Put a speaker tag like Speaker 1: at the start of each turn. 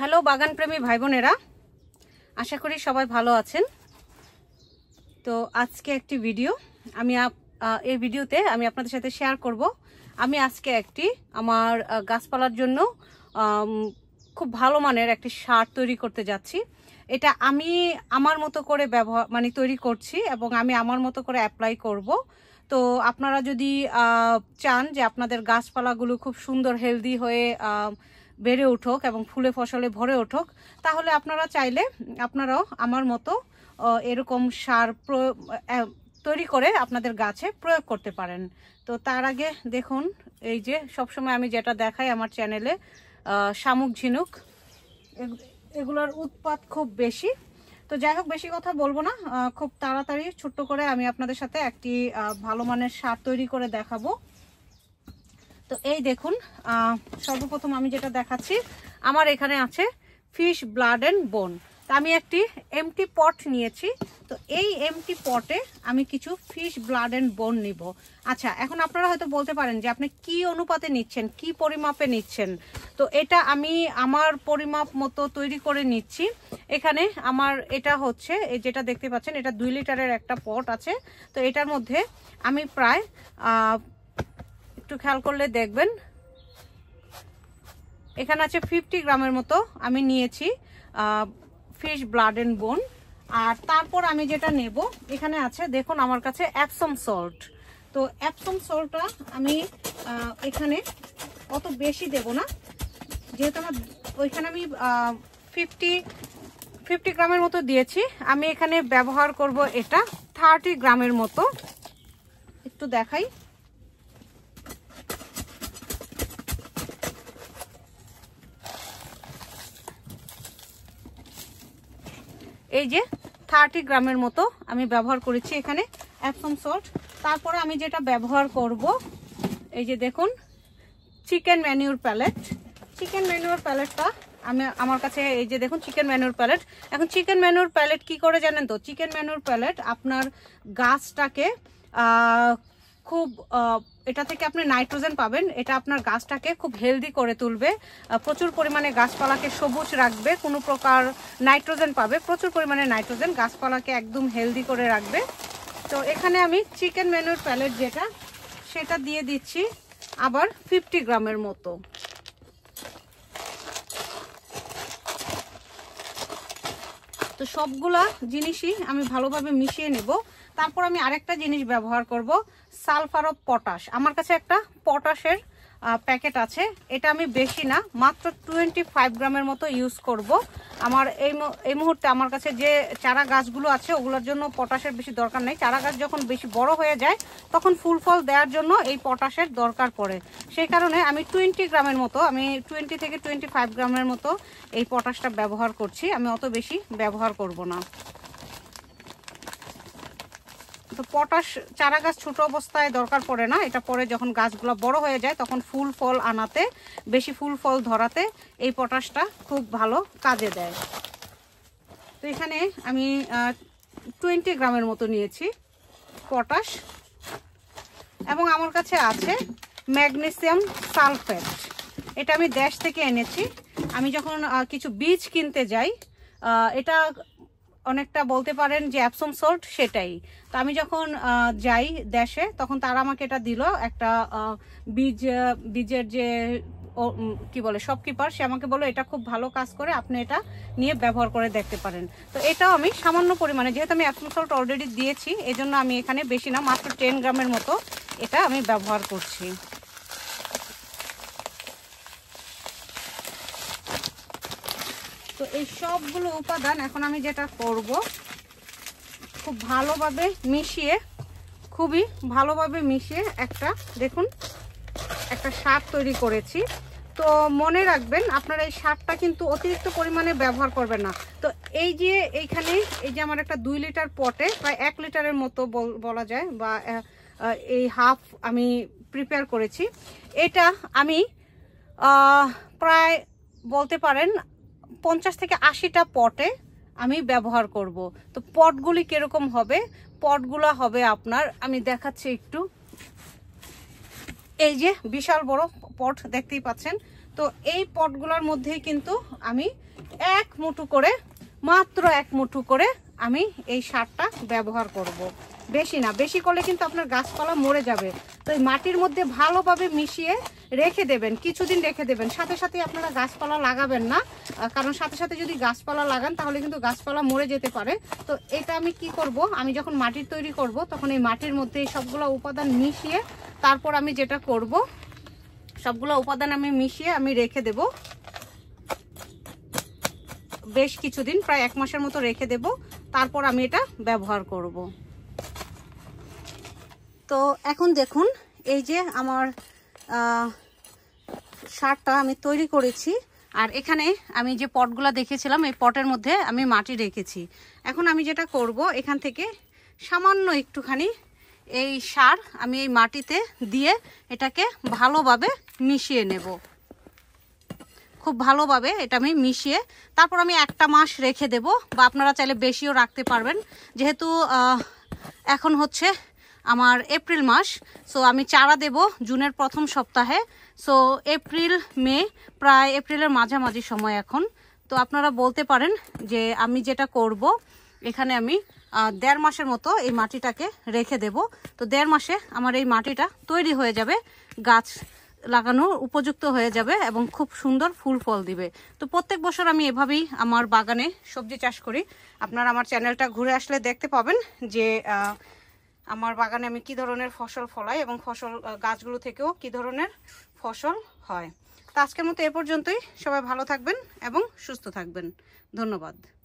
Speaker 1: Hello বাগান প্রেমী ভাই বোনেরা, আশা করি সবাই ভালো আছেন। তো আজকে একটি ভিডিও এই ভিডিওতে আমি আপনাদের সাথে শেয়ার করব। আমি আজকে আমার গাছপালার জন্য খুব ভালো মানের একটি সার তৈরি করতে যাচ্ছি। এটা আমি আমার মতো করে তৈরি করছি এবং আমি আমার মতো করে অ্যাপ্লাই করব। তো আপনারা যদি চান যে আপনাদের গাছপালাগুলো খুব সুন্দর হেলদি হয়ে বেড়ে উঠুক এবং ফুলে ফসলে ভরে উঠুক, তাহলে আপনারা চাইলে আপনারাও আমার মতো এরকম সার তৈরি করে আপনাদের গাছে প্রয়োগ করতে পারেন। তো তার আগে দেখুন, এই যে সবসময় আমি যেটা দেখাই আমার চ্যানেলে, শামুক ঝিনুক এগুলোর উৎপাত খুব বেশি। তো যাই হোক, বেশি কথা বলবো না, খুব তাড়াতাড়ি ছোট্ট করে আমি আপনাদের সাথে একটি ভালো মানের সার তৈরি করে দেখাবো। তো এই দেখুন, সর্বপ্রথম আমি যেটা দেখাচ্ছি, আমার এখানে আছে ফিশ ব্লাড অ্যান্ড বোন। তা আমি একটি এমটি পট নিয়েছি। তো এই এমটি পটে আমি কিছু ফিশ ব্লাড অ্যান্ড বোন নিব। আচ্ছা, এখন আপনারা হয়তো বলতে পারেন যে আপনি কি অনুপাতে নিচ্ছেন, কি পরিমাপে নিচ্ছেন। তো এটা আমি আমার পরিমাপ মতো তৈরি করে নিচ্ছি। এখানে আমার এটা হচ্ছে, এই যেটা দেখতে পাচ্ছেন, এটা 2 লিটারের একটা পট আছে। তো এটার মধ্যে আমি প্রায় একটু খেয়াল করলে দেখবেন, এখানে আছে 50 গ্রামের মতো আমি নিয়েছি ফিশ ব্লাড অ্যান্ড বোন। আর তারপর আমি যেটা নেব, এখানে আছে দেখুন আমার কাছে অ্যাপসম সল্ট। তো অ্যাপসম সল্টটা আমি এখানে অত বেশি দেব না, যেহেতু আমার ওইখানে আমি 50 গ্রামের মতো দিয়েছি। আমি এখানে ব্যবহার করব এটা 30 গ্রামের মতো। একটু দেখাই, এই যে 30 গ্রামের মতো আমি ব্যবহার করেছি এখানে অ্যাপসম সল্ট। তারপরে আমি যেটা ব্যবহার করব, এই যে দেখুন chicken manure pellet. Chicken manure প্যালেটটা আমার কাছে, এই যে দেখুন চিকেন ম্যানিউর প্যালেট। এখন চিকেন ম্যানিউর প্যালেট কি করে জানেন তো? চিকেন ম্যানিউর প্যালেট আপনার গাছটাকে খুব এটা থেকে আপনি নাইট্রোজেন পাবেন। এটা আপনার গাছটাকে খুব হেলদি করে তুলবে, প্রচুর পরিমাণে গাছপালাকে সবুজ রাখবে, কোনো প্রকার নাইট্রোজেন পাবে, প্রচুর পরিমাণে নাইট্রোজেন গাছপালাকে একদম হেলদি করে রাখবে। তো এখানে আমি চিকেন ম্যানিউর প্যালেট যেটা, সেটা দিয়ে দিচ্ছি আবার 50 গ্রামের মতো। তো সবগুলা জিনিসই আমি ভালোভাবে মিশিয়ে নেব। তারপর আমি আরেকটা জিনিস ব্যবহার করব, সালফার অফ পটাশ। আমার কাছে একটা পটাশের প্যাকেট আছে, এটা আমি বেশি না, মাত্র 25 গ্রামের মতো ইউজ করব। আমার এই মুহূর্তে আমার কাছে যে চারা গাছগুলো আছে ওগুলোর জন্য পটাশের বেশি দরকার নেই। চারা গাছ যখন বেশি বড় হয়ে যায় তখন ফুল ফল দেওয়ার জন্য এই পটাশের দরকার পড়ে। সেই কারণে আমি 20 গ্রামের মতো, আমি 20 থেকে 25 গ্রামের মতো এই পটাশটা ব্যবহার করছি। আমি অত বেশি ব্যবহার করব না। তো পটাশ চারা গাছ ছোট অবস্থায় দরকার পড়ে না, এটা পরে যখন গাছগুলো বড় হয়ে যায় তখন ফুল ফল আনাতে, বেশি ফুল ফল ধরাতে এই পটাশটা খুব ভালো কাজে দেয়। তো এখানে আমি 20 গ্রামের মতো নিয়েছি পটাশ। এবং আমার কাছে আছে ম্যাগনেসিয়াম সালফেট। এটা আমি দেশ থেকে এনেছি। আমি যখন কিছু বীজ কিনতে যাই, এটা অনেকটা বলতে পারেন যে অ্যাপসম সল্ট সেটাই। তো আমি যখন যাই দেশে, তখন তারা আমাকে এটা দিল, একটা বীজের যে কি বলে শপকিপার, সে আমাকে বললো এটা খুব ভালো কাজ করে, আপনি এটা নিয়ে ব্যবহার করে দেখতে পারেন। তো এটাও আমি সামান্য পরিমাণে, যেহেতু আমি অ্যাপসম সল্ট অলরেডি দিয়েছি, এই জন্য আমি এখানে বেশি না, মাত্র 10 গ্রামের মতো এটা আমি ব্যবহার করছি। তো এই সবগুলো উপাদান এখন আমি যেটা করব, খুব ভালোভাবে মিশিয়ে, খুবই ভালোভাবে মিশিয়ে একটা, দেখুন একটা সার তৈরি করেছি। তো মনে রাখবেন, আপনারা এই সারটা কিন্তু অতিরিক্ত পরিমাণে ব্যবহার করবেন না। তো এই যে এইখানে, এই যে আমার একটা 2 লিটার পটে প্রায় 1 লিটারের মতো বলা যায়, বা এই হাফ আমি প্রিপেয়ার করেছি। এটা আমি প্রায় বলতে পারেন 50 থেকে 80টা পটে আমি ব্যবহার করব। তো পটগুলি কিরকম হবে? পটগুলো হবে আপনার, আমি দেখাচ্ছি একটু, এই যে বিশাল বড় পট দেখতেই পাচ্ছেন। তো এই পটগুলোর মধ্যেই কিন্তু আমি এক মুঠো করে, মাত্র এক মুঠো করে আমি এই সারটা ব্যবহার করব। বেশি না, বেশি করলে কিন্তু আপনার গাছপালা মরে যাবে। তো এই মাটির মধ্যে ভালোভাবে মিশিয়ে রেখে দেবেন, কিছুদিন রেখে দেবেন। সাথে সাথে আপনারা গাছপালা লাগাবেন না, কারণ সাথে সাথে যদি গাছপালা লাগান তাহলে কিন্তু গাছপালা মরে যেতে পারে। তো এটা আমি কি করব, আমি যখন মাটির তৈরি করব তখন এই মাটির মধ্যে এই সবগুলো উপাদান মিশিয়ে তারপর আমি যেটা করব, সবগুলো উপাদান আমি মিশিয়ে আমি রেখে দেব বেশ কিছুদিন, প্রায় 1 মাসের মতো রেখে দেব। তারপর আমি এটা ব্যবহার করব। তো এখন দেখুন, এই যে আমার সারটা আমি তৈরি করেছি। আর এখানে আমি যে পটগুলো দেখেছিলাম এই পটের মধ্যে আমি মাটি রেখেছি। এখন আমি যেটা করব, এখান থেকে সামান্য একটুখানি এই সার আমি এই মাটিতে দিয়ে এটাকে ভালোভাবে মিশিয়ে নেব। খুব ভালোভাবে এটা আমি মিশিয়ে তারপর আমি 1টা মাস রেখে দেব, বা আপনারা চাইলে বেশিও রাখতে পারবেন। যেহেতু এখন হচ্ছে আমার এপ্রিল মাস, সো আমি চারা দেব জুনের প্রথম সপ্তাহে। সো এপ্রিল মে, প্রায় এপ্রিলের মাঝামাঝি সময় এখন। তো আপনারা বলতে পারেন যে আমি যেটা করব, এখানে আমি 1.5 মাসের মতো এই মাটিটাকে রেখে দেব। তো 1.5 মাসে আমার এই মাটিটা তৈরি হয়ে যাবে, গাছ লাগানোর উপযুক্ত হয়ে যাবে এবং খুব সুন্দর ফুল ফল দিবে। তো প্রত্যেক বছর আমি এভাবেই আমার বাগানে সবজি চাষ করি। আপনারা আমার চ্যানেলটা ঘুরে আসলে দেখতে পাবেন যে আমার বাগানে আমি কি ধরনের ফসল ফলাই এবং ফসল গাছগুলো থেকেও কি ধরনের ফসল হয়। তো আজকের মতো এ পর্যন্তই। সবাই ভালো থাকবেন এবং সুস্থ থাকবেন। ধন্যবাদ।